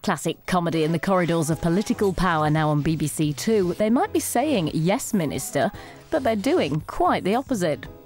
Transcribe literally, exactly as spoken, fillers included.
Classic comedy in the corridors of political power now on B B C Two. They might be saying yes, Minister, but they're doing quite the opposite.